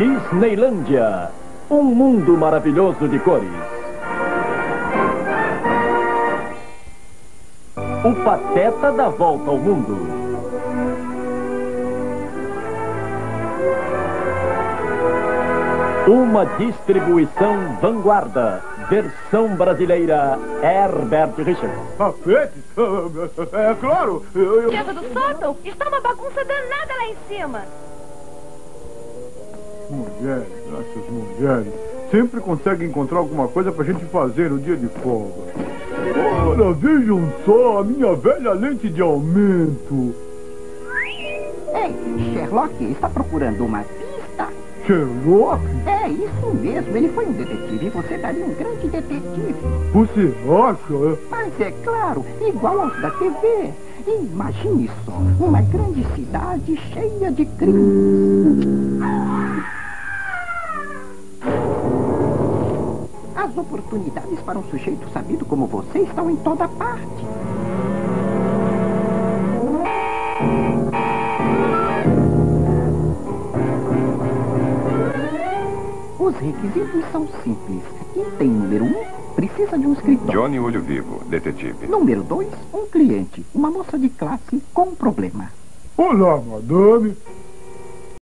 Disneylândia, um mundo maravilhoso de cores. O Pateta dá volta ao mundo. Uma distribuição Vanguarda, versão brasileira, Herbert Richards. Pateta? É claro! Dentro do sótão está uma bagunça danada lá em cima. Mulheres, essas mulheres, sempre conseguem encontrar alguma coisa pra gente fazer no dia de folga. Ora, vejam só a minha velha lente de aumento. Ei, Sherlock está procurando uma pista? Sherlock? É, isso mesmo. Ele foi um detetive e você daria um grande detetive. Você acha? Mas é claro, igual aos da TV. Imagine só, uma grande cidade cheia de crimes. As oportunidades para um sujeito sabido como você estão em toda parte. Os requisitos são simples. Item número 1, precisa de um escritório. Johnny Olho Vivo, detetive. Número 2, um cliente. Uma moça de classe com um problema. Olá, madame.